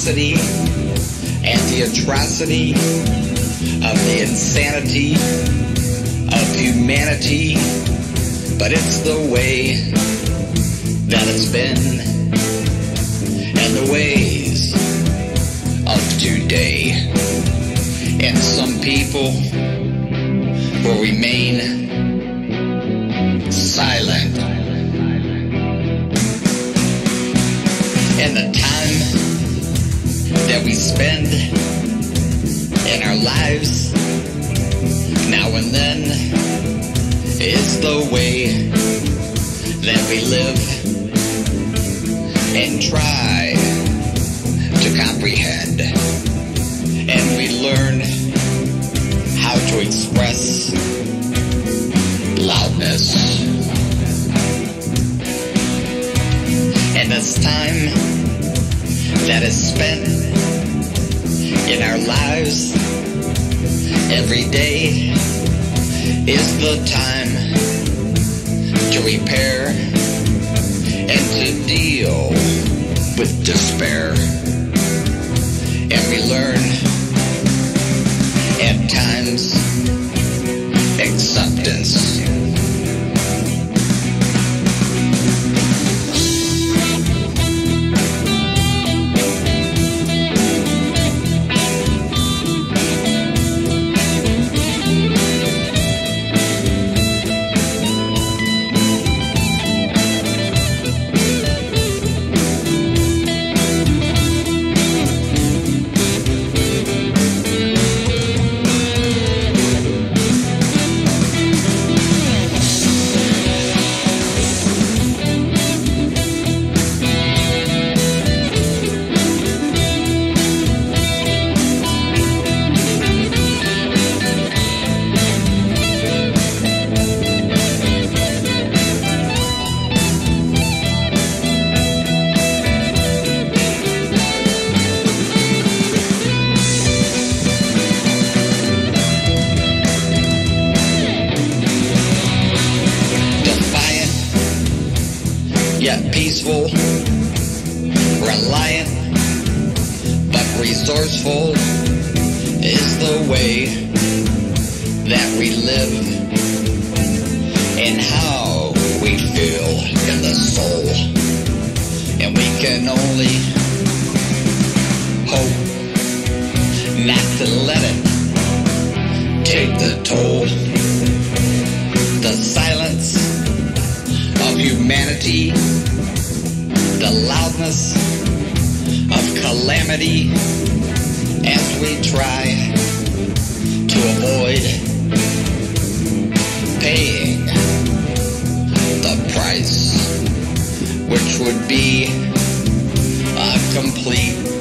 ferocity and the atrocity of the insanity of humanity. But it's the way that it's been, and the ways of today. And some people will remain silent. And the time that we spend in our lives now and then is the way that we live and try to comprehend. And we learn how to express loudness. And this time that is spent in our lives every day is the time to repair and to deal with despair. And we learn at times acceptance. Yet peaceful, reliant, but resourceful is the way that we live and how we feel in the soul. And we can only hope not to let it take the toll. The silence of humanity, the loudness of calamity, as we try to avoid paying the price, which would be a complete